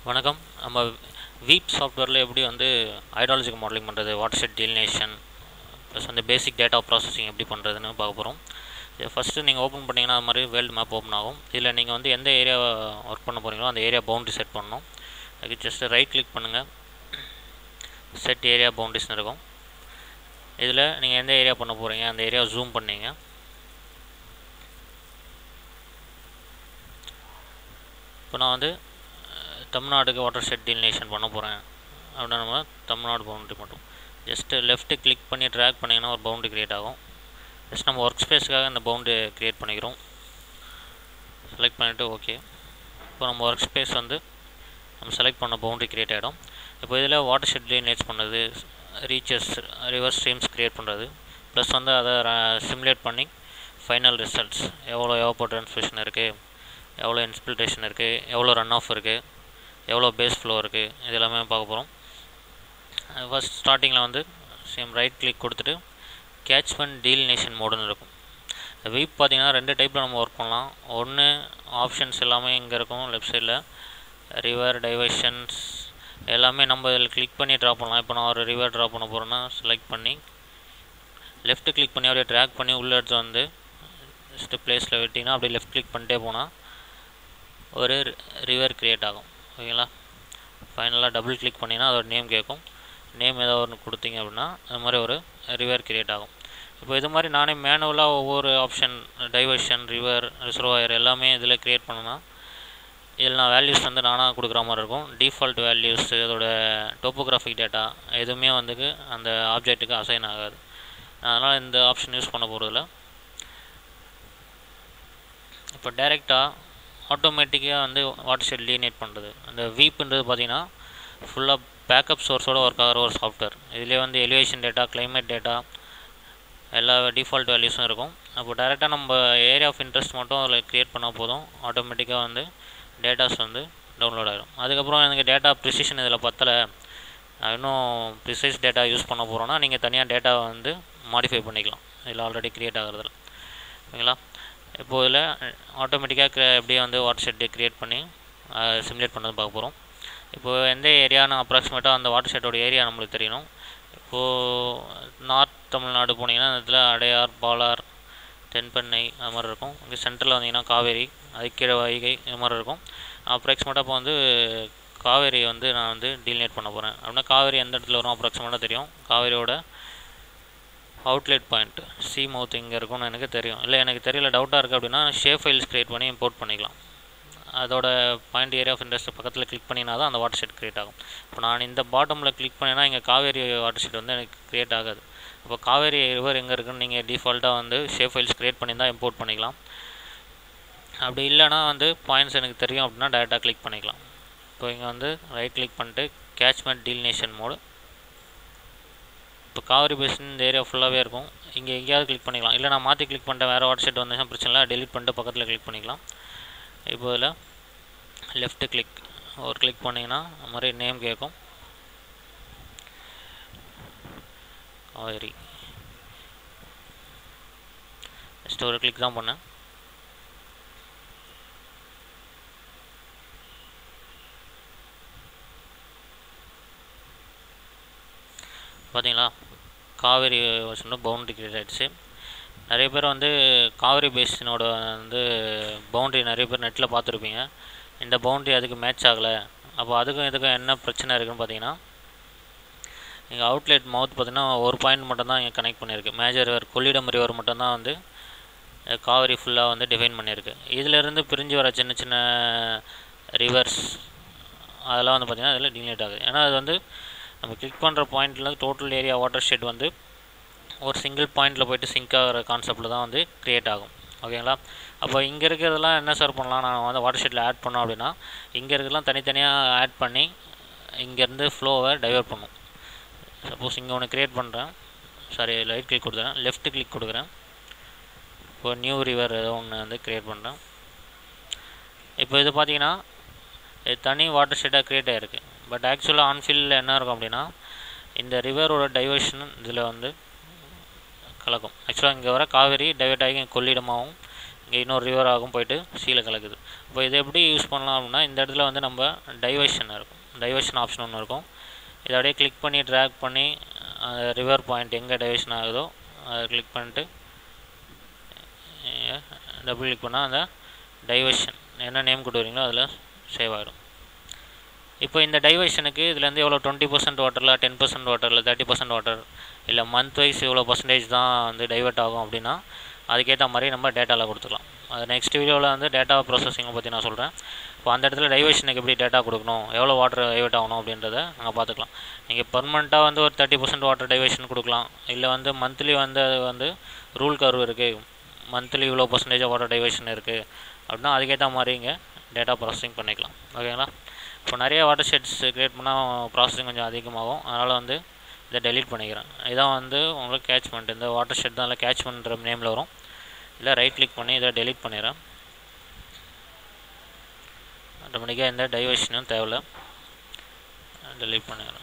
வணக்கம். நம்ம வீப் சாஃப்ட்வேரில் எப்படி வந்து ஹைட்ராலஜிக்கல் மாடலிங் பண்ணுறது, வாட்டர் ஷெட் டீலினேஷன் ப்ளஸ் வந்து பேசிக் டேட்டா ப்ராசஸிங் எப்படி பண்ணுறதுன்னு பார்க்க போகிறோம். இது ஃபஸ்ட்டு நீங்கள் ஓப்பன் பண்ணிங்கன்னா அது மாதிரி வேர்ல்டு மேப் ஓப்பன் ஆகும். இதில் நீங்கள் வந்து எந்த ஏரியா ஒர்க் பண்ண போகிறீங்களோ அந்த ஏரியா பவுண்ட்ரி செட் பண்ணணும். அதுக்கு ஜஸ்ட்டு ரைட் கிளிக் பண்ணுங்கள், செட் ஏரியா பவுண்ட்ரிஸ்னு இருக்கும். இதில் நீங்கள் எந்த ஏரியா பண்ண போகிறீங்க அந்த ஏரியா ஜூம் பண்ணிங்க. இப்போ நான் வந்து தமிழ்நாடுக்கு வாட்டர் ஷெட் டீலினேஷன் பண்ண போகிறேன் அப்படின்னா நம்ம தமிழ்நாடு பவுண்ட்ரி மட்டும் ஜஸ்ட்டு லெஃப்ட்டு கிளிக் பண்ணி ட்ராக் பண்ணிங்கன்னா ஒரு பவுண்ட்ரி க்ரியேட் ஆகும். ஜஸ்ட் நம்ம ஒர்க் ஸ்பேஸுக்காக இந்த பவுண்ட்ரி க்ரியேட் பண்ணிக்கிறோம். செலக்ட் பண்ணிவிட்டு ஓகே. இப்போ நம்ம ஒர்க் ஸ்பேஸ் வந்து நம்ம செலக்ட் பண்ண பவுண்ட்ரி க்ரியேட் ஆகிடும். இப்போ இதில் வாட்டர் ஷெட் டீலினேட் பண்ணுறது, ரீச்சஸ் ரிவர் ஸ்ட்ரீம்ஸ் க்ரியேட் பண்ணுறது, ப்ளஸ் வந்து அதை சிமுலேட் பண்ணி ஃபைனல் ரிசல்ட்ஸ் எவ்வளோ எவாப்போ ட்ரான்ஸ்மிஷன் இருக்குது, எவ்வளோ இன்ஸ்பில்ட்ரேஷன் இருக்குது, எவ்வளோ ரன் ஆஃப் இருக்குது, எவ்வளோ பேஸ் ஃப்ளோ இருக்குது, இது எல்லாமே பார்க்க போகிறோம். ஃபஸ்ட் ஸ்டார்டிங்கில் வந்து சேம் ரைட் கிளிக் கொடுத்துட்டு கேட்ச்மெண்ட் டீலினேஷன் மோடுன்னு இருக்கும். வீப் பார்த்திங்கன்னா ரெண்டு டைப்பில் நம்ம ஒர்க் பண்ணலாம். ஒன்று ஆப்ஷன்ஸ் எல்லாமே இங்கே இருக்கும் லெஃப்ட் சைடில், ரிவர் டைவர்ஷன்ஸ் எல்லாமே நம்ம இதில் கிளிக் பண்ணி ட்ரா பண்ணலாம். இப்போ நான் ஒரு ரிவர் ட்ரா பண்ண போகிறேன்னா செலக்ட் பண்ணி லெஃப்ட்டு கிளிக் பண்ணி அப்படியே ட்ராக் பண்ணி உள்ளே எடுத்து வந்து ஜஸ்ட்டு ப்ளேஸில் விட்டிங்கன்னா அப்படியே லெஃப்ட் கிளிக் பண்ணிட்டே போனால் ஒரு ரிவர் க்ரியேட் ஆகும். ஓகேங்களா? ஃபைனலாக டபுள் கிளிக் பண்ணிங்கன்னா அதோட நேம் கேட்கும். நேம் ஏதாவது ஒன்று கொடுத்தீங்க அப்படின்னா அது மாதிரி ஒரு ரிவர் க்ரியேட் ஆகும். இப்போ இது மாதிரி நானே மேனுவலாக ஒவ்வொரு ஆப்ஷன் டைவர்ஷன், ரிவர், ரிசர்வாயர் எல்லாமே இதில் க்ரியேட் பண்ணணும்னா இதில் நான் வேல்யூஸ் வந்து நானாக கொடுக்குற மாதிரி இருக்கும். டிஃபால்ட் வேல்யூஸ், அதோட டோப்போகிராஃபிக் டேட்டா எதுவுமே வந்து அந்த ஆப்ஜெக்ட்டுக்கு அசைன் ஆகாது. அதனால் இந்த ஆப்ஷன் யூஸ் பண்ண போகிறதில்ல. இப்போ டைரெக்டாக ஆட்டோமேட்டிக்காக வந்து வாட்டர் ஷெட் டீலினேட் பண்ணுறது. அந்த வீப்புன்றது பார்த்திங்கன்னா ஃபுல்லாக பேக்கப் சோர்ஸோடு ஒர்க் ஆகிற ஒரு சாஃப்ட்வேர். இதிலே வந்து எலிவேஷன் டேட்டா, கிளைமேட் டேட்டா எல்லா டிஃபால்ட் வேல்யூஸும் இருக்கும். அப்போ டைரெக்டாக நம்ம ஏரியா ஆஃப் இன்ட்ரெஸ்ட் மட்டும் அதில் க்ரியேட் பண்ணால் போதும், ஆட்டோமேட்டிக்காக வந்து டேட்டாஸ் வந்து டவுன்லோட் ஆகிடும். அதுக்கப்புறம் எனக்கு டேட்டா ப்ரிசிஷன் இதில் பத்தலை, இன்னும் ப்ரிசைஸ் டேட்டா யூஸ் பண்ண போகிறோன்னா நீங்கள் தனியாக டேட்டாவை வந்து மாடிஃபை பண்ணிக்கலாம் இதில் ஆல்ரெடி க்ரியேட் ஆகிறதுல. ஓகேங்களா? இப்போது இதில் ஆட்டோமேட்டிக்காக எப்படியே வந்து வாட்டர் ஷெட்டு க்ரியேட் பண்ணி சிமுலேட் பண்ணது பார்க்க போகிறோம். இப்போது எந்த ஏரியான்னு அப்ராக்சிமேட்டாக அந்த வாட்டர் ஷெட்டோட ஏரியா நம்மளுக்கு தெரியணும். இப்போது நார்த் தமிழ்நாடு போனீங்கன்னா அந்த இடத்துல அடையார், பாலார், தென்பெண்ணை அது மாதிரி இருக்கும். இங்கே சென்ட்ரலில் வந்தீங்கன்னா காவேரி, அதுக்கீழே வைகை இது மாதிரி இருக்கும். அப்ராக்சிமேட்டாக இப்போ வந்து காவேரி வந்து நான் வந்து டீலினேட் பண்ண போகிறேன் அப்படின்னா காவேரி எந்த இடத்துல வரும் அப்ராக்சிமேட்டாக தெரியும். காவேரியோட அவுட்லெட் பாயிண்ட் சி மவுத் இங்கே இருக்கும்னு எனக்கு தெரியும். இல்லை எனக்கு தெரியல, டவுட்டாக இருக்குது அப்படின்னா ஷேப் ஃபைல்ஸ் க்ரியேட் பண்ணி இம்போர்ட் பண்ணிக்கலாம். அதோட பாயிண்ட் ஏரியா ஆஃப் இன்ட்ரெஸ்ட் பக்கத்தில் கிளிக் பண்ணினா தான் அந்த வாட்டர் ஷெட் க்ரியேட் ஆகும். இப்போ நான் இந்த பாட்டமில் கிளிக் பண்ணினா இங்கே காவேரி வாட்டர் ஷெட் வந்து எனக்கு க்ரியேட் ஆகாது. இப்போ காவேரி ரிவர் எங்கே இருக்குன்னு நீங்கள் டிஃபால்ட்டாக வந்து ஷேப் ஃபைல்ஸ் க்ரியேட் பண்ணி தான் இம்போர்ட் பண்ணிக்கலாம். அப்படி இல்லைனா வந்து பாயிண்ட்ஸ் எனக்கு தெரியும் அப்படின்னா டேரெக்டாக கிளிக் பண்ணிக்கலாம். இப்போ இங்கே வந்து ரைட் கிளிக் பண்ணிட்டு கேட்ச்மெண்ட் டீலினேஷன் மோடு. இப்போ காவேரி பேசின் இந்த ஏரியா ஃபுல்லாகவே இருக்கும். இங்கே எங்கேயாவது கிளிக் பண்ணிக்கலாம். இல்லை நான் மாற்றி கிளிக் பண்ணிட்டேன், வேறு வாட்டர் ஷெட் வந்துச்சுன்னா பிரச்சனை இல்லை, டெலிட் பண்ணிட்டு பக்கத்தில் கிளிக் பண்ணிக்கலாம். இப்போ இதில் லெஃப்ட்டு கிளிக் ஒரு கிளிக் பண்ணிங்கன்னா அது மாதிரி நேம் கேட்கும். காவேரி ஜஸ்ட் ஒரு கிளிக் தான் பண்ணேன். பார்த்தீங்களா, காவேரி வந்து பவுண்ட்ரி க்ரியேட் ஆகிடுச்சு. நிறைய பேர் வந்து காவேரி பேசினோட வந்து பவுண்ட்ரி நிறைய பேர் நெட்டில் பார்த்துருப்பீங்க. இந்த பவுண்ட்ரி அதுக்கு மேட்ச் ஆகலை. அப்போ அதுக்கும் இதுக்கும் என்ன பிரச்சனை இருக்குதுன்னு பார்த்தீங்கன்னா, இங்கே அவுட்லெட் மவுத் பார்த்திங்கன்னா ஒரு பாயிண்ட் மட்டும்தான் இங்கே கனெக்ட் பண்ணியிருக்கு. மேஜர் ரிவர் கொள்ளிடம் ரிவர் மட்டும்தான் வந்து காவேரி ஃபுல்லாக வந்து டிஃபைன் பண்ணியிருக்கு. இதிலேருந்து பிரிஞ்சு வர சின்ன சின்ன ரிவர்ஸ் அதெல்லாம் வந்து பார்த்திங்கன்னா அதில் டீலினேட் ஆகுது. ஏன்னா அது வந்து நம்ம கிளிக் பண்ணுற பாயிண்ட்டில் டோட்டல் ஏரியா வாட்டர் ஷெட் வந்து ஒரு சிங்கிள் பாயிண்டில் போய்ட்டு சிங்க் ஆகிற கான்செப்டில் தான் வந்து க்ரியேட் ஆகும். ஓகேங்களா? அப்போ இங்கே இருக்கிறதெல்லாம் என்ன சார் பண்ணலாம், நான் வந்து வாட்டர் ஷெட்டில் ஆட் பண்ணோம் அப்படின்னா இங்கே இருக்கிறதெல்லாம் தனித்தனியாக ஆட் பண்ணி இங்கேருந்து ஃப்ளோவை டைவர்ட் பண்ணும். சப்போஸ் இங்கே ஒன்று க்ரியேட் பண்ணுறேன், சாரி ரைட் கிளிக் கொடுக்குறேன், லெஃப்ட் கிளிக் கொடுக்குறேன். இப்போ நியூ ரிவர் ஏதோ ஒன்று வந்து க்ரியேட் பண்ணுறேன். இப்போ இது பார்த்தீங்கன்னா இது தனி வாட்டர் ஷெட்டாக க்ரியேட் ஆகிருக்கு. பட் ஆக்சுவலாக ஆன்ஃபீல்டில் என்ன இருக்கும் அப்படின்னா இந்த ரிவரோட டைவர்ஷன் இதில் வந்து கலக்கும். ஆக்சுவலாக இங்கே வர காவேரி டைவர்ட் ஆகி கொள்ளிடமாகவும் இங்கே இன்னொரு ரிவர் ஆகும் போயிட்டு சீல கலக்குது. இப்போ இதை எப்படி யூஸ் பண்ணலாம் அப்படின்னா, இந்த இடத்துல வந்து நம்ம டைவர்ஷன் இருக்கும், டைவர்ஷன் ஆப்ஷன் ஒன்று இருக்கும். இதை அப்படியே கிளிக் பண்ணி ட்ராக் பண்ணி அந்த ரிவர் பாயிண்ட் எங்கே டைவர்ஷன் ஆகுதோ அதை கிளிக் பண்ணிட்டு டபுள் கிளிக் பண்ணால் அந்த டைவர்ஷன் என்ன நேம் கொடுக்குறீங்களோ அதில் சேவ் ஆகிடும். இப்போ இந்த டைவர்ஷனுக்கு இதுலேருந்து எவ்வளோ 20% வாட்டரில் 10% வாட்டரில் 30% வாட்டர் இல்லை மந்த் வைஸ் இவ்வளோ பர்சன்டேஜ் தான் வந்து டைவர்ட் ஆகும் அப்படின்னா அதுக்கேற்ற மாதிரி நம்ம டேட்டாவில் கொடுத்துக்கலாம். அது நெக்ஸ்ட் வீடியோவில் வந்து டேட்டா ப்ராசஸிங்கை பற்றி நான் சொல்கிறேன். இப்போ அந்த இடத்துல டைவர்ஷனுக்கு எப்படி டேட்டா கொடுக்கணும், எவ்வளோ வாட்டர் டைவர்ட் ஆகணும் அப்படின்றத நாங்கள் பார்த்துக்கலாம். நீங்கள் பர்மனெண்ட்டாக வந்து ஒரு 30% வாட்டர் டைவர்ஷன் கொடுக்கலாம், இல்லை வந்து மந்த்லி வந்து அது வந்து ரூல் கர்வ் இருக்குது, மந்த்லி இவ்வளோ பர்சன்டேஜ் வாட்டர் டைவர்ஷன் இருக்குது அப்படின்னா அதுக்கேற்ற மாதிரி இங்கே டேட்டா ப்ராசஸிங் பண்ணிக்கலாம். ஓகேங்களா? இப்போ நிறைய வாட்டர் ஷெட்ஸ் க்ரியேட் பண்ணால் ப்ராசஸிங் கொஞ்சம் அதிகமாகும், அதனால் வந்து இதை டெலீட் பண்ணிக்கிறேன். இதான் வந்து உங்களுக்கு கேட்ச்மெண்ட், இந்த வாட்டர் ஷெட் தான் இல்லை கேட்ச்மெண்ட்ற நேமில் வரும். இல்லை ரைட் கிளிக் பண்ணி இதை டெலீட் பண்ணிடுறேன். ஆட்டோமேட்டிக்காக எந்த டைவர்ஷனும் தேவையில்லை, டெலீட் பண்ணிடுறேன்.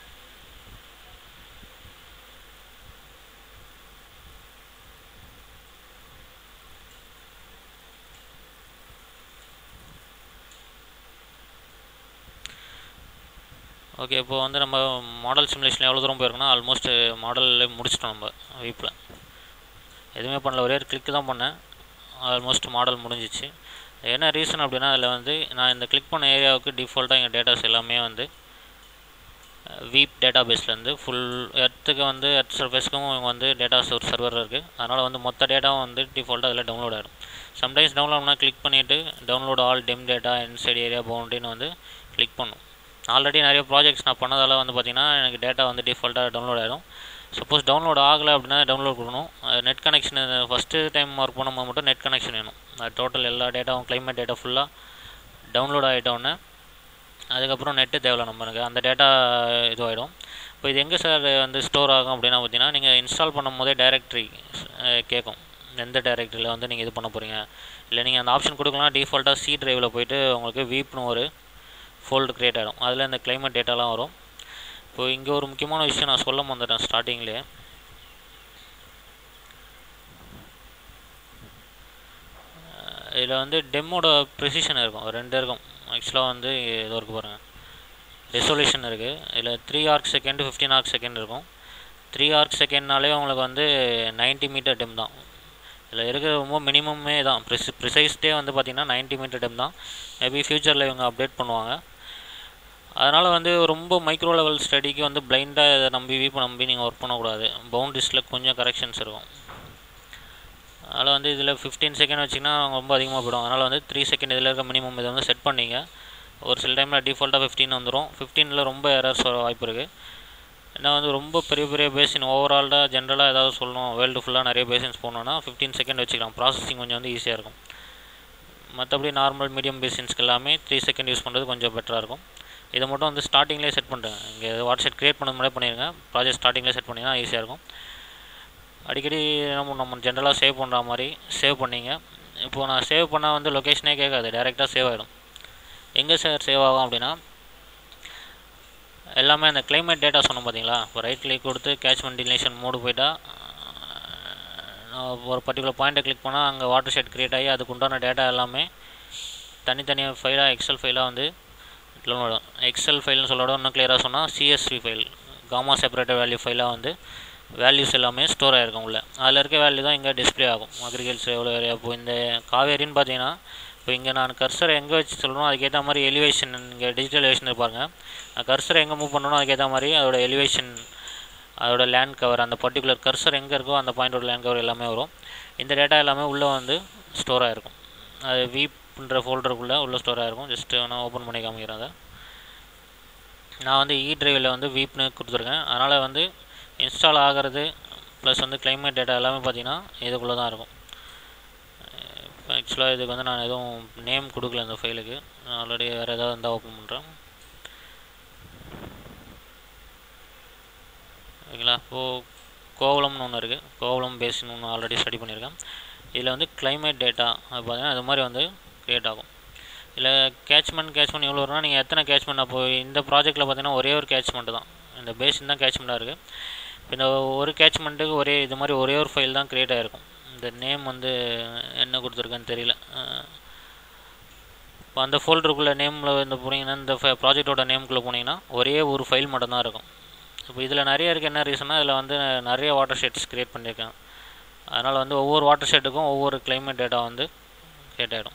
ஓகே, இப்போ வந்து நம்ம மாடல் சிமுலேஷன் எவ்வளோ தூரம் போயிருக்கோன்னா ஆல்மோஸ்ட் மாடலில் முடிச்சிட்டோம். நம்ம வீப்பில் எதுவுமே பண்ணல, ஒரே ஒரு கிளிக் தான் பண்ணேன், ஆல்மோஸ்ட் மாடல் முடிஞ்சிச்சு. என்ன ரீசன் அப்படின்னா அதில் வந்து நான் இந்த கிளிக் பண்ண ஏரியாவுக்கு டிஃபால்ட்டாக எங்கள் டேட்டாஸ் எல்லாமே வந்து வீப் டேட்டா பேஸ்லேருந்து ஃபுல் எர்த்துக்கு வந்து எர்த் சர்ஃபேஸ்க்கும் வந்து டேட்டாஸ் ஒரு சர்வர் இருக்குது, அதனால் வந்து மொத்த டேட்டாவும் வந்து டிஃபால்ட்டாக அதில் டவுன்லோட் ஆகிடும். சம்டைம்ஸ் டவுன்லோட் பண்ணால் கிளிக் பண்ணிவிட்டு download all DEM data inside area பவுண்டரின்னு வந்து கிளிக் பண்ணும். ஆல்ரெடி நிறைய ப்ராஜெக்ட்ஸ் நான் பண்ணதால் வந்து பார்த்திங்கன்னா எனக்கு டேட்டா வந்து டிஃபால்ட்டாக டவுன்லோட் ஆகிடும். சப்போஸ் டவுன்லோட் ஆகலை அப்படின்னா டவுன்லோட் கொடுக்கணும். Net connection first time work பண்ணும்போது மட்டும் நெட் கனெக்ஷன் வேணும். அது டோட்டல் எல்லா டேட்டாவும் கிளைமேட் டேட்டா ஃபுல்லாக டவுன்லோட் ஆகிட்டோன்னே அதுக்கப்புறம் நெட்டு தேவையில்ல நம்மளுக்கு, அந்த டேட்டா இதுவாகிடும். இப்போ இது எங்கே சார் வந்து ஸ்டோர் ஆகும் அப்படின்னா பார்த்தீங்கன்னா, நீங்கள் இன்ஸ்டால் பண்ணும் போதே டைரக்டரி கேட்கும், எந்த டைரக்டரியில் வந்து நீங்கள் இது பண்ண போகிறீங்க. இல்லை நீங்கள் அந்த ஆப்ஷன் கொடுக்கலாம், டிஃபால்ட்டாக சி ட்ரைவில் போய்ட்டு உங்களுக்கு வீப்னு ஒரு ஃபோல்டு க்ரியேட் ஆகிடும், அதில் இந்த கிளைமேட் டேட்டாலாம் வரும். இப்போ இங்கே ஒரு முக்கியமான விஷயம் நான் சொல்ல வந்துட்டேன் ஸ்டார்டிங்லேயே. இதில் வந்து டெம்மோட ப்ரிசிஷன் இருக்கும், 2 இருக்கும் ஆக்சுவலாக. வந்து இது இருக்குது பாருங்கள், ரெசொல்யூஷன் இருக்குது. இதில் 3 ஆர்க் செகண்ட் 15 ஆர்க் செகண்ட் இருக்கும். 3 ஆர்க் செகண்ட்னாலே உங்களுக்கு வந்து 90 மீட்டர் டெம் தான். இதில் இருக்கிற ரொம்ப மினிமமே தான், ப்ரிசைஸ்டே வந்து பார்த்திங்கன்னா 90 மீட்டர் டெம் தான். மேபி ஃப்யூச்சரில் இவங்க அப்டேட் பண்ணுவாங்க. அதனால் வந்து ரொம்ப மைக்ரோ லெவல் ஸ்டடிக்கு வந்து பிளைண்டாக இதை நம்பி நீங்கள் ஒர்க் பண்ணக்கூடாது. பவுண்ட்ரிஸில் கொஞ்சம் கரெக்ஷன்ஸ் இருக்கும். அதனால் வந்து இதில் 15 செகண்ட் வச்சிங்கன்னா ரொம்ப அதிகமாக போய்டும். அதனால் வந்து 3 செகண்ட் இதில் இருக்க மினிமம் இதை வந்து செட் பண்ணிங்க. ஒரு சில டைமில் டிஃபால்ட்டாக 15 வந்துடும். 15ல் ரொம்ப எரர்ஸ் வர வாய்ப்பு இருக்குது. ஏன்னா வந்து ரொம்ப பெரிய பெரிய பேசின் ஓவரால்டாக ஜென்ரலாக ஏதாவது சொல்லணும், வேர்ல்டு ஃபுல்லாக நிறைய பேசின்ஸ் போகணுன்னா 15 செகண்ட் வச்சுக்கலாம். ப்ராசஸிங் கொஞ்சம் வந்து ஈஸியாக இருக்கும். மற்றபடி நார்மல் மீடியம் பேசின்ஸ்க்கு எல்லாமே 3 செகண்ட் யூஸ் பண்ணுறது கொஞ்சம் பெட்டராக இருக்கும். இதை மட்டும் வந்து ஸ்டார்டிங்லேயே செட் பண்ணுறேன். இங்கே வாட்ஸ் செட் க்ரியேட் பண்ண முன்னாடி பண்ணிடுங்க, ப்ராஜெக்ட் ஸ்டார்டிங்லேயே செட் பண்ணிங்கன்னா ஈஸியாக இருக்கும். அடிக்கடி நம்ம ஜென்ரலாக சேவ் பண்ணுற மாதிரி சேவ் பண்ணிங்க. இப்போது நான் சேவ் பண்ணால் வந்து லொக்கேஷனே கேட்காது, டேரெக்டாக சேவ் ஆகிடும். எங்கே சார் சேவ் ஆகும் அப்படின்னா, எல்லாமே அந்த கிளைமேட் டேட்டா சொன்னோம் பார்த்தீங்களா. இப்போ ரைட் கிளிக் கொடுத்து கேட்ச்மெண்ட் டிலினேஷன் மோடு போய்ட்டால் ஒரு பர்டிகுலர் பாயிண்ட்டை கிளிக் பண்ணால் அங்கே வாட்டர் ஷெட் க்ரியேட் ஆகி அதுக்கு உண்டான டேட்டா எல்லாமே தனித்தனியாக ஃபைலாக எக்ஸல் ஃபைலாக வந்து டவுன்லோட். எக்ஸல் ஃபைல்னு சொல்லோட இன்னும் கிளியராக சொன்னால் CSV file, comma separated value ஃபைலாக வந்து வேல்யூஸ் எல்லாமே ஸ்டோர் ஆகிருக்கும் உள்ள. அதில் இருக்க வேல்யூ தான் இங்கே டிஸ்பிளே ஆகும். அக்ரிகல்ச்சர் எவ்வளோ ஏரியா. இப்போ இந்த காவேரின்னு பார்த்தீங்கன்னா, இப்போ இங்கே நான் கர்சரை எங்கே வச்சு சொல்லணும் அதுக்கேற்ற மாதிரி எலிவேஷன், இங்கே டிஜிட்டல் எலிவேஷன் இருப்பாங்க. நான் கர்சரை எங்கே மூவ் பண்ணணும் அதுக்கேற்ற மாதிரி அதோட எலிவேஷன், அதோட லேண்ட் கவர், அந்த பர்டிகுலர் கர்சர் எங்கே இருக்கோ அந்த பாயிண்டோட லேண்ட் கவர் எல்லாமே வரும். இந்த டேட்டா எல்லாமே உள்ளே வந்து ஸ்டோர் ஆகிருக்கும். அது வீப்ன்ற ஃபோல்டருக்குள்ளே உள்ளே ஸ்டோர் ஆகிருக்கும். ஜஸ்ட்டு நான் ஓப்பன் பண்ணி காமிக்கிறேன். அதை நான் வந்து இ டிரைவில் வந்து வீப்னு கொடுத்துருக்கேன். அதனால் வந்து இன்ஸ்டால் ஆகிறது ப்ளஸ் வந்து கிளைமேட் டேட்டா எல்லாமே பார்த்திங்கன்னா இதுக்குள்ளே தான் இருக்கும். இப்போ ஆக்சுவலாக இதுக்கு வந்து நான் எதுவும் நேம் கொடுக்கல இந்த ஃபைலுக்கு, நான் ஆல்ரெடி வேறு ஏதாவது இருந்தால் ஓப்பன் பண்ணுறேன். ஓகேங்களா. இப்போது கோவலம்னு ஒன்று இருக்குது, கோவலம் பேஸ்னு ஒன்று ஆல்ரெடி ஸ்டடி பண்ணியிருக்கேன். இதில் வந்து கிளைமேட் டேட்டா அது பார்த்திங்கன்னா அது மாதிரி வந்து க்ரியேட் ஆகும். இல்லை கேட்ச்மெண்ட் எவ்வளோ வரும்னா, நீங்கள் எத்தனை கேட்ச்மெண்ட். அப்போ இந்த ப்ராஜெக்ட்டில் பார்த்திங்கன்னா ஒரே ஒரு கேட்ச்மெண்ட் தான், இந்த பேசின் தான் கேட்ச்மெண்ட்டாக இருக்குது. இந்த ஒரு கேட்ச்மெண்ட்டுக்கு இது மாதிரி ஒரே ஒரு ஃபைல் தான் க்ரியேட் ஆகிருக்கும். இந்த நேம் வந்து என்ன கொடுத்துருக்கேன்னு தெரியல. இப்போ அந்த ஃபோல்டருக்குள்ளே நேமில் வந்து போனீங்கன்னா, இந்த ப்ராஜெக்டோட நேமுக்குள்ளே போனீங்கன்னா ஒரே ஒரு ஃபைல் மட்டும்தான் இருக்கும். இப்போ இதில் நிறைய இருக்குது. என்ன ரீசன்னா, இதில் வந்து நிறைய வாட்டர் ஷெட்ஸ் க்ரியேட் பண்ணியிருக்கேன். அதனால் வந்து ஒவ்வொரு வாட்டர் ஷெட்டுக்கும் ஒவ்வொரு கிளைமேட் டேட்டா வந்து க்ரியேட் ஆகிடும்.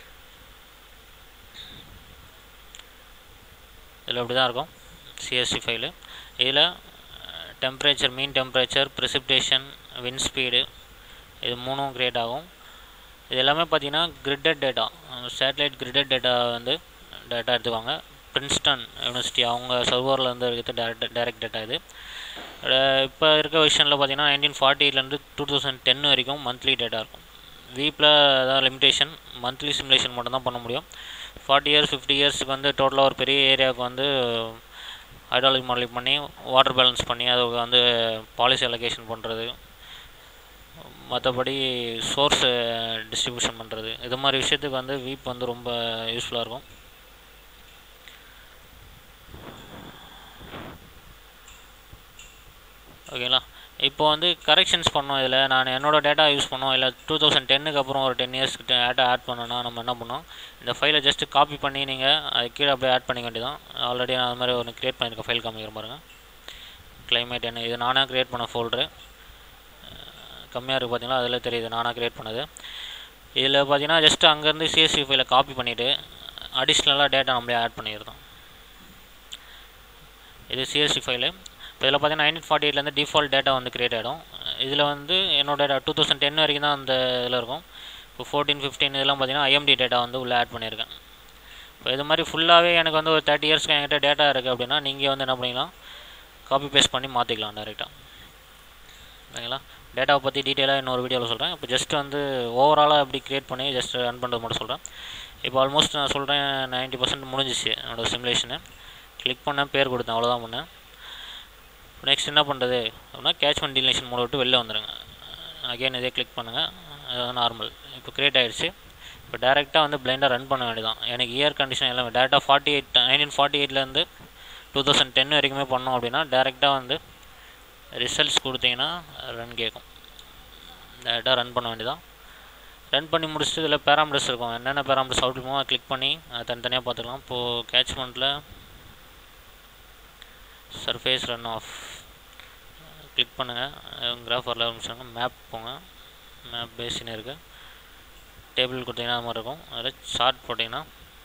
இதில் இப்படி தான் இருக்கும் CSV ஃபைலு. இதில் temperature, mean temperature, precipitation, wind speed, இது மூணும் க்ரியேட் ஆகும். இது எல்லாமே பார்த்தீங்கன்னா gridded data, satellite gridded data வந்து டேட்டா எடுத்துவாங்க. பிரின்ஸ்டன் யூனிவர்சிட்டி அவங்க சர்வரில் வந்து இருக்கிறது டைரக்ட் டேட்டா. இது இப்போ இருக்க விஷயத்தில் பார்த்தீங்கன்னா 1948லேருந்து 2010 வரைக்கும் மந்த்லி டேட்டா இருக்கும். வீப்பில் ஏதாவது லிமிடேஷன், மந்த்லி சிமுலேஷன் மட்டும் தான் பண்ண முடியும். 40 இயர்ஸ் 50 இயர்ஸுக்கு வந்து டோட்டலாக ஒரு பெரிய ஏரியாவுக்கு வந்து ஹைட்ராலஜி மாடலிங் பண்ணி வாட்டர் பேலன்ஸ் பண்ணி அதுக்கு வந்து பாலிசி அலோகேஷன் பண்ணுறது, மற்றபடி சோர்ஸ் டிஸ்ட்ரிபியூஷன் பண்ணுறது, இது மாதிரி விஷயத்துக்கு வந்து வீப் வந்து ரொம்ப யூஸ்ஃபுல்லாக இருக்கும். ஓகேங்களா. இப்போ வந்து கரெக்ஷன்ஸ் பண்ணோம். இதில் நான் என்னோடய டேட்டா யூஸ் பண்ணோம், இல்லை 2010க்கு அப்புறம் ஒரு 10 இயர்ஸ்க்கு டேட்டா ஆட் பண்ணோன்னா நம்ம என்ன பண்ணோம், இந்த ஃபைலை ஜஸ்ட்டு காப்பி பண்ணி நீங்கள் அது கீழே அப்படியே ஆட் பண்ணிக்க வேண்டியதான். ஆல்ரெடி நான் அது மாதிரி ஒன்று க்ரியேட் பண்ணியிருக்கேன். ஃபைல் காமிக்கிற பாருங்கள், கிளைமேட் என்ன, இது நானாக க்ரியேட் பண்ண ஃபோல்டரு. கம்மியாக இருக்குது பார்த்தீங்களா, அதில் தெரியுது நானாக க்ரியேட் பண்ணது. இதில் பார்த்தீங்கன்னா ஜஸ்ட்டு அங்கேருந்து CSV ஃபைலை காப்பி பண்ணிவிட்டு அடிஷ்னலாக டேட்டா நம்மளே ஆட் பண்ணியிருந்தோம். இது CSV ஃபைலு. இப்போ இதில் பார்த்தீங்கன்னா 1948லேருந்து டிஃபால்ட் டேட்டா வந்து க்ரியேட் ஆகிடும். இதில் வந்து என்னோட 2010 வரைக்கும் தான் அந்த இதில் இருக்கும். இப்போ 14, 15 இதெல்லாம் பார்த்தீங்கன்னா IMD டேட்டா வந்து உள்ளே ஆட் பண்ணியிருக்கேன். இப்போ இது மாதிரி ஃபுல்லாகவே எனக்கு வந்து ஒரு 30 இயர்ஸ்க்கு என்கிட்ட டேட்டா இருக்குது அப்படின்னா நீங்கள் வந்து என்ன பண்ணிக்கலாம், காப்பி பேஸ்ட் பண்ணி மாற்றிக்கலாம் டேரெக்டாக. ஓகேங்களா. டேட்டாவை பற்றி டீட்டெயிலாக இன்னொரு வீடியோவில் சொல்கிறேன். இப்போ ஜஸ்ட் வந்து ஓவராலாக எப்படி க்ரியேட் பண்ணி ஜஸ்ட் ரன் பண்ணுறது மட்டும் சொல்கிறேன். இப்போ ஆல்மோஸ்ட் நான் சொல்கிறேன் 90% முடிஞ்சிச்சு என்னோடய சிமுலேஷனு. கிளிக் பண்ணேன், பேர் கொடுத்தேன், அவ்வளோதான் பண்ணேன். நெக்ஸ்ட் என்ன பண்ணுறது அப்படின்னா, கேட்ச்மெண்ட் டீலினேஷன் மோட விட்டு வெளில வந்துடுங்க. அகைன் இதே கிளிக் பண்ணுங்கள், அது நார்மல். இப்போ க்ரியேட் ஆகிடுச்சு. இப்போ டேரெக்டாக வந்து பிளைண்டாக ரன் பண்ண வேண்டியதான். எனக்கு இயர் கண்டிஷன் எல்லாமே டேரெக்டாக 1948லேருந்து 2010 வரைக்குமே பண்ணோம் அப்படின்னா டேரெக்டாக வந்து ரிசல்ட்ஸ் கொடுத்தீங்கன்னா ரன் கேட்கும். டேரெக்டாக ரன் பண்ண வேண்டியதான். ரன் பண்ணி முடிச்சுட்டு இதில் பேராமீட்டர்ஸ் இருக்கும். என்னென்ன பேராமீட்டர்ஸ் அவுட் பண்ணுமோ கிளிக் பண்ணி அதை தனித்தனியாக பார்த்துக்கலாம். இப்போது கேட்ச்மெண்ட்டில் சர்ஃபேஸ் ரன் ஆஃப் கிளிக் பண்ணுங்கள். கிராஃப் வரல ஆரம்பிச்சாங்க. மேப் போங்க, மேப் பேசின்னு இருக்குது. டேபிள் கொடுத்தீங்கன்னா அது மாதிரி இருக்கும். அதில் சார்ட் போட்டிங்கன்னா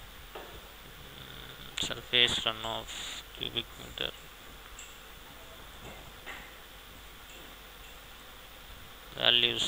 surface runoff cubic metre, values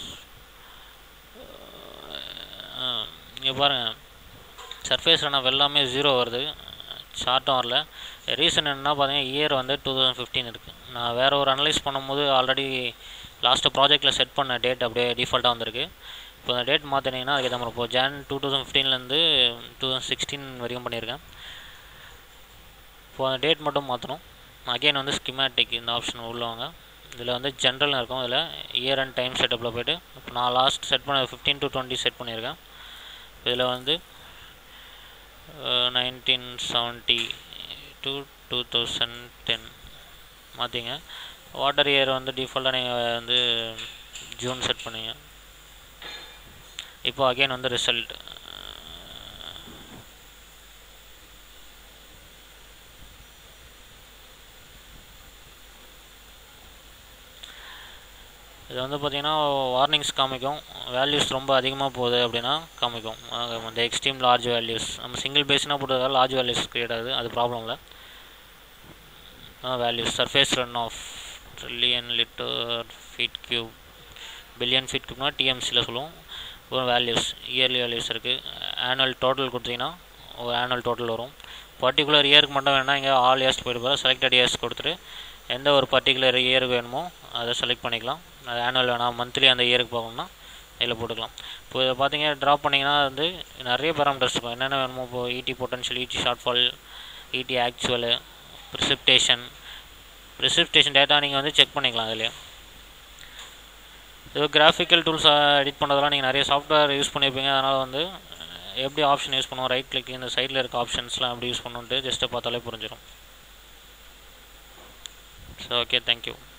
இங்கே பாருங்கள். சர்ஃபேஸ் ரன் ஆஃப் எல்லாமே 0 வருது, சார்ட்டும் வரல. ரீசன் என்னென்னா பார்த்தீங்கன்னா இயர் வந்து 2015 இருக்குது. நான் வேறு ஒரு அனலைஸ் பண்ணும்போது ஆல்ரெடி லாஸ்ட்டு ப்ராஜெக்டில் செட் பண்ண டேட் அப்படியே டிஃபால்ட்டாக வந்திருக்கு. இப்போ அந்த டேட் மாற்றினீங்கன்னா அதுக்கு நம்ம இப்போ Jan 2015லேருந்து 2016 வரைக்கும் பண்ணியிருக்கேன். இப்போ அந்த டேட் மட்டும் மாற்றணும். அகெயின் வந்து ஸ்கிமேட்டிக் இந்த ஆப்ஷன் உள்ளவங்க இதில் வந்து ஜென்ரல்னு இருக்கும். இதில் இயர் அண்ட் டைம் செட்டப்பில் போய்ட்டு இப்போ நான் லாஸ்ட் செட் பண்ண 15 to 20 செட் பண்ணியிருக்கேன். இதில் வந்து 1970 to 2010 மாற்றிங்க. வாட்டர் இயர் வந்து டிஃபால்ட்டாக நீங்கள் வந்து ஜூன் செட் பண்ணுங்க. இப்போ அகெயின் வந்து ரிசல்ட் இது வந்து பார்த்திங்கன்னா வார்னிங்ஸ் காமிக்கும். வேல்யூஸ் ரொம்ப அதிகமாக போகுது அப்படின்னா காமிக்கும். இந்த எக்ஸ்ட்ரீம் லார்ஜ் வேல்யூஸ் நம்ம சிங்கிள் பேஸ்னால் போட்டதால் லார்ஜ் வேல்யூஸ் க்ரியேட் ஆகுது, அது ப்ராப்ளம் இல்லை. Values surface runoff trillion litre feet cube, billion feet கியூப்னா TMCயில் சொல்லுவோம். அப்புறம் வேல்யூஸ் இயர்லி வேல்யூஸ் இருக்குது. ஆனுவல் டோட்டல் கொடுத்தீங்கன்னா ஒரு ஆனுவல் டோட்டல் வரும். பர்டிகுலர் இயருக்கு மட்டும் வேணால் இங்கே ஆல் இயர்ஸ் போய்ட்டு போகிற செலக்டட் இயர்ஸ் கொடுத்துட்டு எந்த ஒரு பர்டிகுலர் இயருக்கு வேணுமோ அதை செலக்ட் பண்ணிக்கலாம். அது ஆனுவல் வேணாம் மந்த்லி அந்த இயருக்கு போகணும்னா இதில் போட்டுக்கலாம். இப்போ இதை பார்த்தீங்க ட்ராப் பண்ணிங்கன்னா வந்து நிறைய பேராமீட்டர்ஸ் இருக்கும். என்னென்ன வேணுமோ இப்போ ET potential, ET shortfall, ET actual, precipitation data நீங்கள் வந்து செக் பண்ணிக்கலாம். அதுலேயே இது கிராஃபிக்கல் டூல்ஸ் எடிட் பண்ணுறதெல்லாம் நீங்கள் நிறைய சாஃப்ட்வேர் யூஸ் பண்ணியிருப்பீங்க. அதனால் வந்து எப்படி ஆப்ஷன் யூஸ் பண்ணுவோம், ரைட் கிளிக் இந்த சைடில் இருக்க ஆப்ஷன்ஸ்லாம் எப்படி யூஸ் பண்ணுன்ட்டு ஜஸ்ட்டு பார்த்தாலே புரிஞ்சிடும். So okay, thank you.